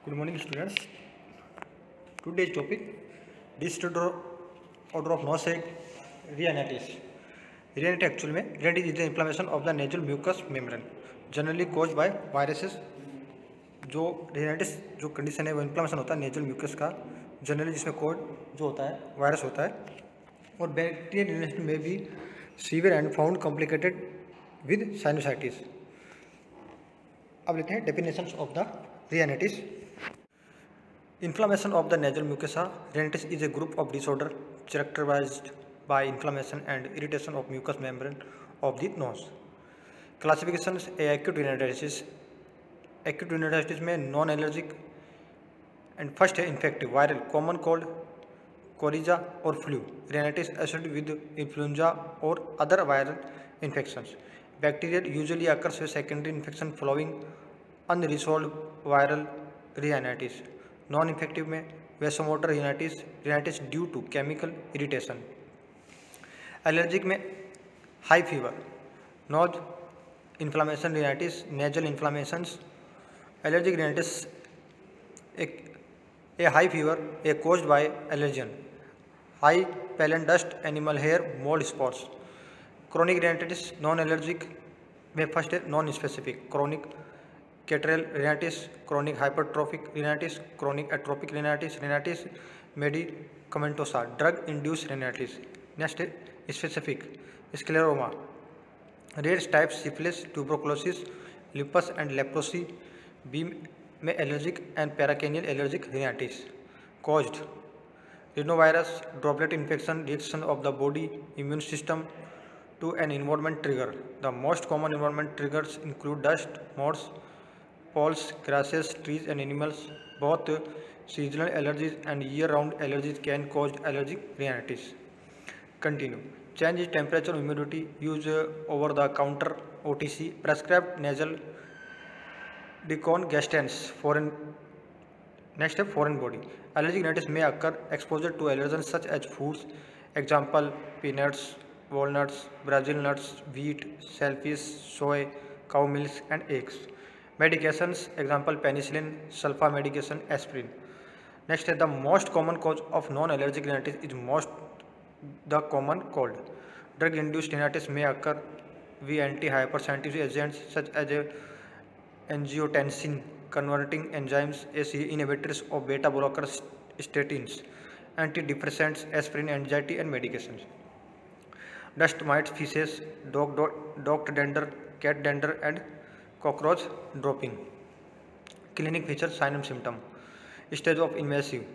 Good morning, students. Today's topic: disorder of nausea, rhinitis. Rhinitis actually में rhinitis is the inflammation of the nasal mucous membrane, generally caused by viruses. जो rhinitis जो condition है वो inflammation होता है nasal mucus का, generally जिसमें cold जो होता है वायरस होता है, और बैक्टीरियल rhinitis में भी severe and found complicated with sinusitis. अब लेते हैं definitions of the rhinitis. Inflammation of the nasal mucosa. Rhinitis is a group of disorder characterized by inflammation and irritation of mucous membrane of the nose. Classifications: acute rhinitis. Acute rhinitis में non allergic and first है infective viral common cold coryza और flu. rhinitis associated with influenza or other viral infections. Bacterial usually occurs with secondary infection following unresolved viral rhinitis. Non infective में vasomotor rhinitis due to chemical irritation. Allergic में high fever, nose inflammation rhinitis, nasal inflammations. Allergic rhinitis a high fever a caused by allergen, high pollen dust, animal hair, mould spots. Chronic rhinitis non allergic में first है non specific chronic catarrhal rhinitis, chronic hypertrophic rhinitis, chronic atrophic rhinitis, rhinitis medicamentosa, drug induced rhinitis. Next है specific scleroma, rare types syphilis, tuberculosis, lupus and leprosy. B में allergic and percutaneous allergic rhinitis. Caused rhinovirus droplet infection, reaction of the body immune system to an environment trigger. The most common environment triggers include dust, moths, poles, grasses, trees and animals. Both seasonal allergies and year-round allergies can cause allergic rhinitis. Continue. Change in temperature, humidity, use over-the-counter OTC, prescribed nasal decongestants, foreign. Next step, foreign body. Allergic rhinitis may occur exposure to allergens such as foods, example peanuts, walnuts, Brazil nuts, wheat, shellfish, soy, cow milk and eggs. Medications, example penicillin, sulfa medication, aspirin. Next is the most common cause of non-allergic rhinitis is the common cold. Drug-induced rhinitis may occur via anti-hypersensitive agents such as angiotensin converting enzymes, ACE inhibitors of beta blockers, statins, antidepressants, aspirin, anxiety and medications. Dust mites, feces, dog dander, cat dander and cockroach dropping. Clinic feature, sign and symptom. Stage of invasive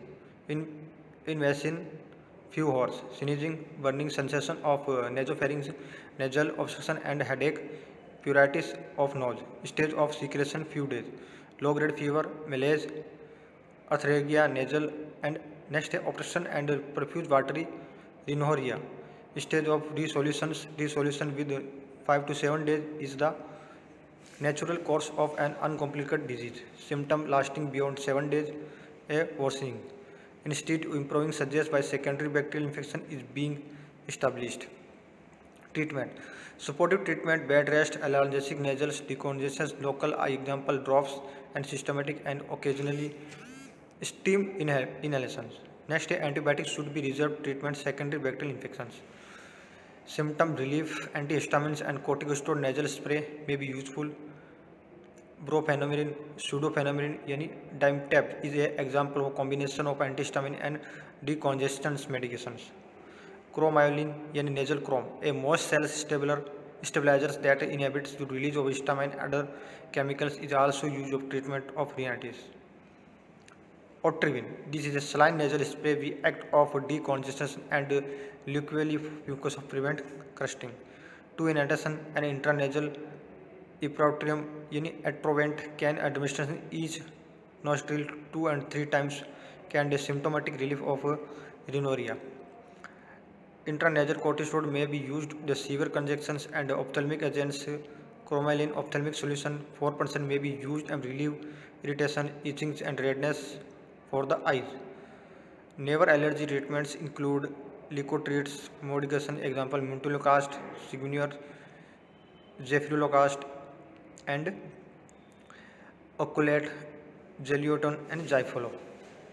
few hours, sneezing, burning sensation of nasopharynx, nasal obstruction and headache, pruritus of nose. Stage of secretion, few days. Low grade fever, malaise, arthralgia, nasal and next obstruction and profuse watery rhinorrhea. Stage of resolution with 5 to 7 days is the natural course of an uncomplicated disease. Symptom lasting beyond 7 days, a worsening. Instead, improving suggests by secondary bacterial infection is being established. Treatment: supportive treatment, bed rest, analgesic, nasal decongestants, local eye example drops, and systematic and occasionally steam inhalations. Next, antibiotics should be reserved treatment secondary bacterial infections. Symptom relief, antihistamines and corticosteroid nasal spray may be useful. Brompheniramine, pseudoephedrine यानी Dimetapp is an example of combination of antihistamine and decongestants medications. Chromyelin यानी nasal chrome, a most cell stabilizers that inhibits the release of histamine and other chemicals, is also used of treatment of rhinitis. Otrivin, this is a saline nasal spray we act of decongestion and liquidly mucus prevent crusting. 2 in addition, an intranasal Ipratropium यानी Atrovent can administration each nostril 2 and 3 times can give symptomatic relief of rhinorrhea. Intranasal corticosteroid may be used the severe congestions and ophthalmic agents. Chromyelin ophthalmic solution 4% may be used and relieve irritation, itching and redness for the eyes. Never allergy treatments include Leukotriedes, modification, example Muntulocast, Signior, Zephyrilocast and Oculate Geliotone and Zyfolo.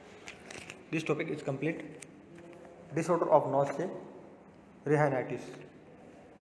This topic is complete. Disorder of nose से rhinitis.